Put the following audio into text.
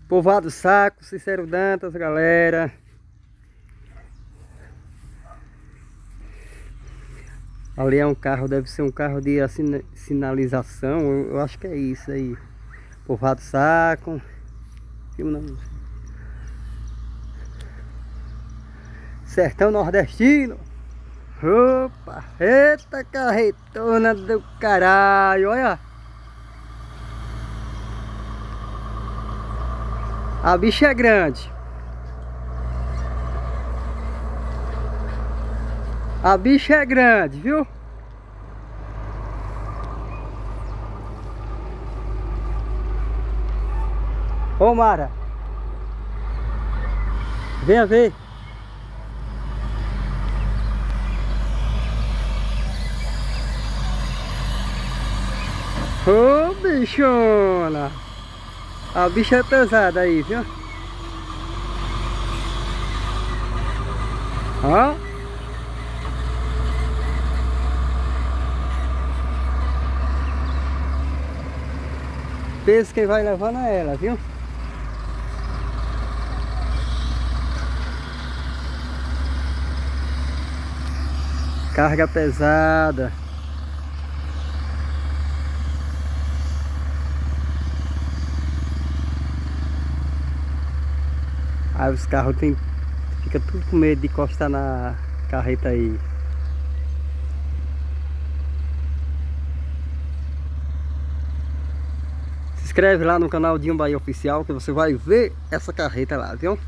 Povoado Saco, Cícero Dantas, galera. Ali é um carro, deve ser um carro de sinalização. Eu acho que é isso aí. Povoado Saco. Sertão nordestino. Opa! Eita carretona do caralho, olha! A bicha é grande. A bicha é grande, viu? Ô Mara, venha ver. Ô bichona. A bicha é pesada aí, viu? Ó. Peso quem vai levando é ela, viu? Carga pesada. Aí os carros fica tudo com medo de encostar na carreta aí. Se inscreve lá no canal Dinho Bahia Oficial que você vai ver essa carreta lá, viu?